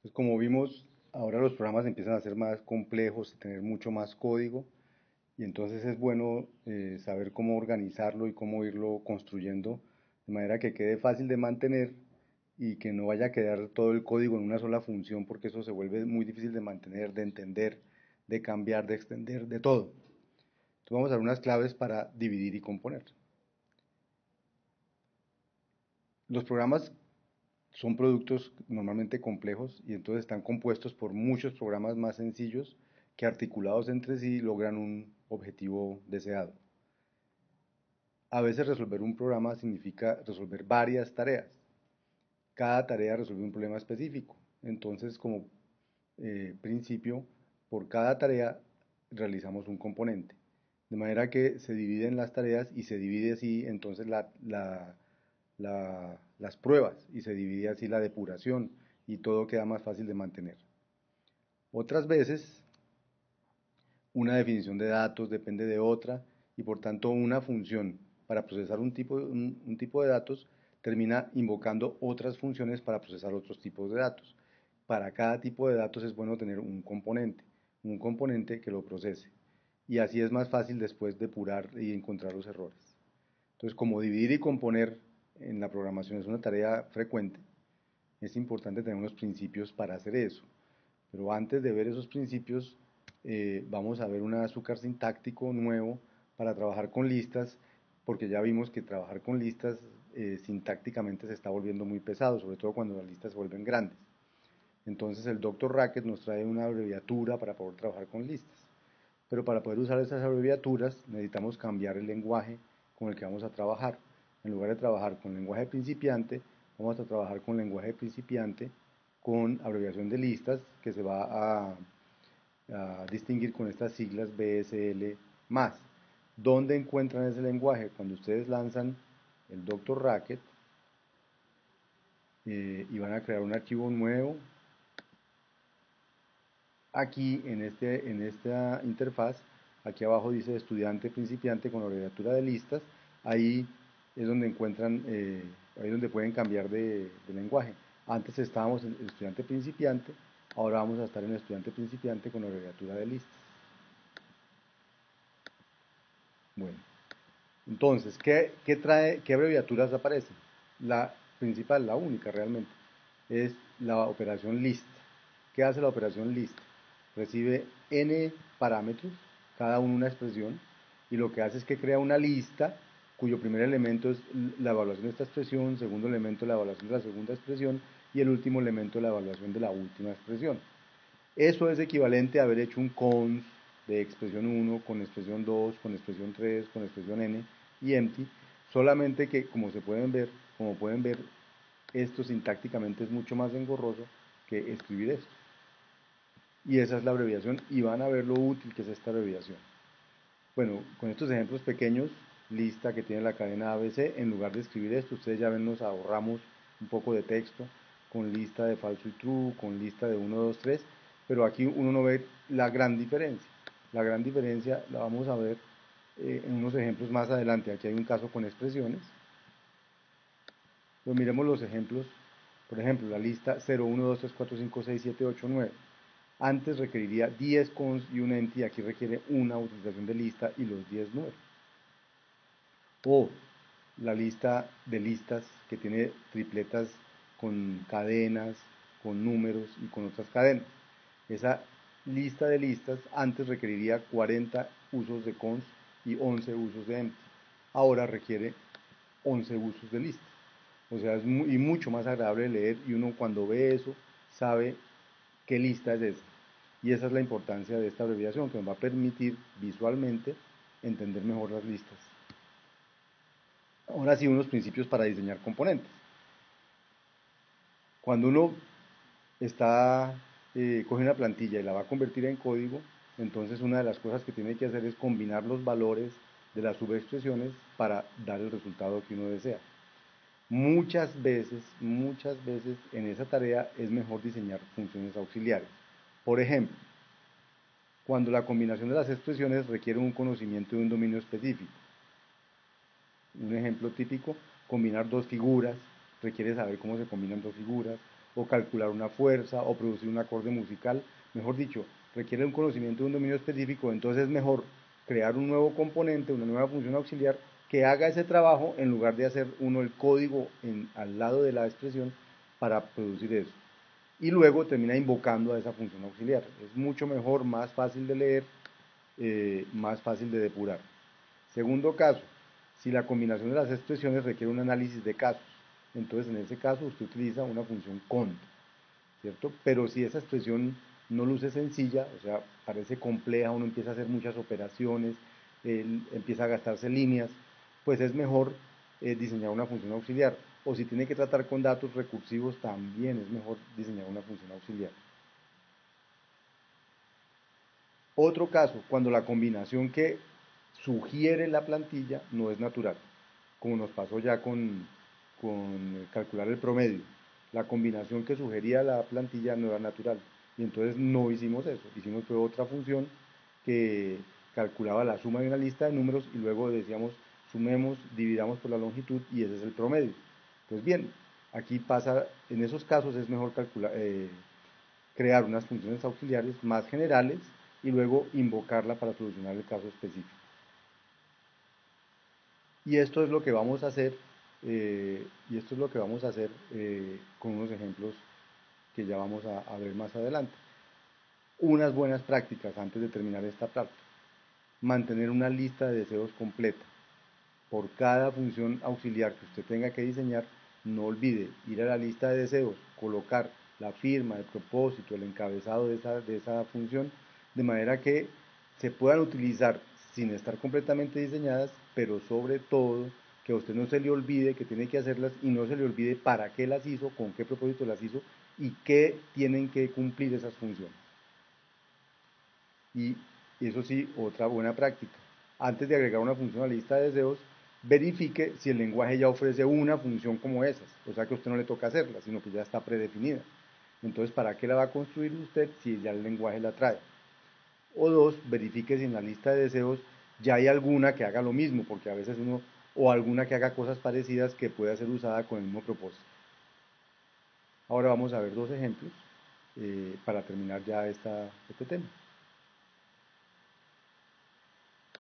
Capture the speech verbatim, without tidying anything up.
Pues como vimos, ahora los programas empiezan a ser más complejos, a tener mucho más código, y entonces es bueno eh, saber cómo organizarlo y cómo irlo construyendo de manera que quede fácil de mantener y que no vaya a quedar todo el código en una sola función, porque eso se vuelve muy difícil de mantener, de entender, de cambiar, de extender, de todo. Entonces vamos a ver unas claves para dividir y componer. Los programas son productos normalmente complejos y entonces están compuestos por muchos programas más sencillos que articulados entre sí logran un objetivo deseado. A veces resolver un programa significa resolver varias tareas. Cada tarea resuelve un problema específico. Entonces, como eh, principio, por cada tarea realizamos un componente. De manera que se dividen las tareas y se divide así entonces la, la, la, las pruebas y se divide así la depuración y todo queda más fácil de mantener. Otras veces, una definición de datos depende de otra y por tanto una función para procesar un tipo, un, un tipo de datos termina invocando otras funciones para procesar otros tipos de datos. Para cada tipo de datos es bueno tener un componente, un componente que lo procese. Y así es más fácil después depurar y encontrar los errores. Entonces, como dividir y componer en la programación es una tarea frecuente, es importante tener unos principios para hacer eso. Pero antes de ver esos principios, eh, vamos a ver un azúcar sintáctico nuevo para trabajar con listas, porque ya vimos que trabajar con listas eh, sintácticamente se está volviendo muy pesado, sobre todo cuando las listas se vuelven grandes. Entonces el doctor Racket nos trae una abreviatura para poder trabajar con listas. Pero para poder usar esas abreviaturas necesitamos cambiar el lenguaje con el que vamos a trabajar. En lugar de trabajar con lenguaje principiante, vamos a trabajar con lenguaje principiante con abreviación de listas que se va a, a distinguir con estas siglas B S L más. ¿Dónde encuentran ese lenguaje? Cuando ustedes lanzan el doctor Racket eh, y van a crear un archivo nuevo, aquí en, este, en esta interfaz, aquí abajo dice estudiante principiante con abreviatura de listas, ahí es donde encuentran, eh, ahí es donde pueden cambiar de, de lenguaje. Antes estábamos en estudiante principiante, ahora vamos a estar en estudiante principiante con abreviatura de listas. Bueno, entonces, ¿qué, qué trae, qué abreviaturas aparecen? La principal, la única realmente, es la operación list. ¿Qué hace la operación list? Recibe n parámetros, cada uno una expresión, y lo que hace es que crea una lista cuyo primer elemento es la evaluación de esta expresión, segundo elemento la evaluación de la segunda expresión y el último elemento la evaluación de la última expresión. Eso es equivalente a haber hecho un cons de expresión uno con expresión dos, con expresión tres, con expresión n y empty, solamente que como se pueden ver, como pueden ver, esto sintácticamente es mucho más engorroso que escribir esto. Y esa es la abreviación y van a ver lo útil que es esta abreviación. Bueno, con estos ejemplos pequeños, lista que tiene la cadena A B C, en lugar de escribir esto, ustedes ya ven, nos ahorramos un poco de texto con lista de falso y true, con lista de uno, dos, tres, pero aquí uno no ve la gran diferencia. La gran diferencia la vamos a ver eh, en unos ejemplos más adelante. Aquí hay un caso con expresiones. Pues miremos los ejemplos. Por ejemplo, la lista cero, uno, dos, tres, cuatro, cinco, seis, siete, ocho, nueve. Antes requeriría diez cons y un empty, aquí requiere una utilización de lista y los diez números. O la lista de listas que tiene tripletas con cadenas, con números y con otras cadenas. Esa lista de listas antes requeriría cuarenta usos de cons y once usos de empty. Ahora requiere once usos de listas. O sea, es muy, y mucho más agradable leer y uno cuando ve eso sabe qué lista es esa. Y esa es la importancia de esta abreviación que nos va a permitir visualmente entender mejor las listas. Ahora sí, unos principios para diseñar componentes. Cuando uno está, eh, coge una plantilla y la va a convertir en código, entonces una de las cosas que tiene que hacer es combinar los valores de las subexpresiones para dar el resultado que uno desea. Muchas veces, muchas veces en esa tarea es mejor diseñar funciones auxiliares. Por ejemplo, cuando la combinación de las expresiones requiere un conocimiento de un dominio específico. Un ejemplo típico, combinar dos figuras, requiere saber cómo se combinan dos figuras, o calcular una fuerza, o producir un acorde musical. Mejor dicho, requiere un conocimiento de un dominio específico, entonces es mejor crear un nuevo componente, una nueva función auxiliar que haga ese trabajo en lugar de hacer uno el código en, al lado de la expresión para producir eso. Y luego termina invocando a esa función auxiliar. Es mucho mejor, más fácil de leer, eh, más fácil de depurar. Segundo caso, si la combinación de las expresiones requiere un análisis de casos, entonces en ese caso usted utiliza una función cont, ¿cierto? Pero si esa expresión no luce sencilla, o sea, parece compleja, uno empieza a hacer muchas operaciones, eh, empieza a gastarse líneas, pues es mejor eh, diseñar una función auxiliar. O si tiene que tratar con datos recursivos, también es mejor diseñar una función auxiliar. Otro caso, cuando la combinación que sugiere la plantilla no es natural, como nos pasó ya con, con calcular el promedio. La combinación que sugería la plantilla no era natural y entonces no hicimos eso, hicimos fue otra función que calculaba la suma de una lista de números y luego decíamos sumemos, dividamos por la longitud y ese es el promedio. Pues bien, aquí pasa, en esos casos es mejor calcular, eh, crear unas funciones auxiliares más generales y luego invocarla para solucionar el caso específico. Y esto es lo que vamos a hacer, eh, y esto es lo que vamos a hacer eh, con unos ejemplos que ya vamos a, a ver más adelante. Unas buenas prácticas antes de terminar esta práctica. Mantener una lista de deseos completa. Por cada función auxiliar que usted tenga que diseñar, no olvide ir a la lista de deseos, colocar la firma, el propósito, el encabezado de esa, de esa función, de manera que se puedan utilizar sin estar completamente diseñadas, pero sobre todo que a usted no se le olvide que tiene que hacerlas y no se le olvide para qué las hizo, con qué propósito las hizo y qué tienen que cumplir esas funciones. Y eso sí, otra buena práctica. Antes de agregar una función a la lista de deseos, verifique si el lenguaje ya ofrece una función como esas, o sea que a usted no le toca hacerla, sino que ya está predefinida. Entonces, ¿para qué la va a construir usted si ya el lenguaje la trae? O dos, verifique si en la lista de deseos ya hay alguna que haga lo mismo, porque a veces uno, o alguna que haga cosas parecidas que pueda ser usada con el mismo propósito. Ahora vamos a ver dos ejemplos eh, para terminar ya esta, este tema.